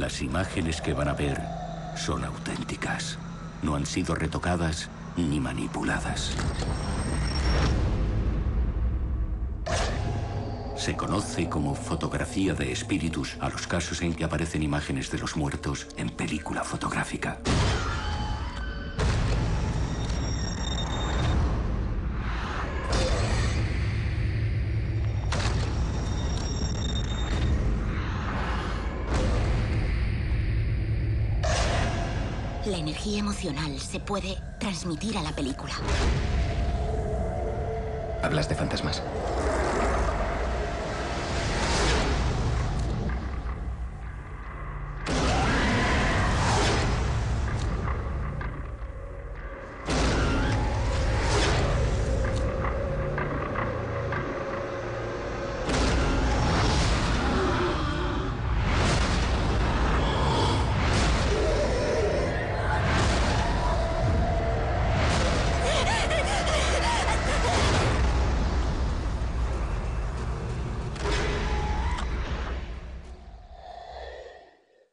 Las imágenes que van a ver son auténticas. No han sido retocadas ni manipuladas. Se conoce como fotografía de espíritus a los casos en que aparecen imágenes de los muertos en película fotográfica. La energía emocional se puede transmitir a la película. ¿Hablas de fantasmas?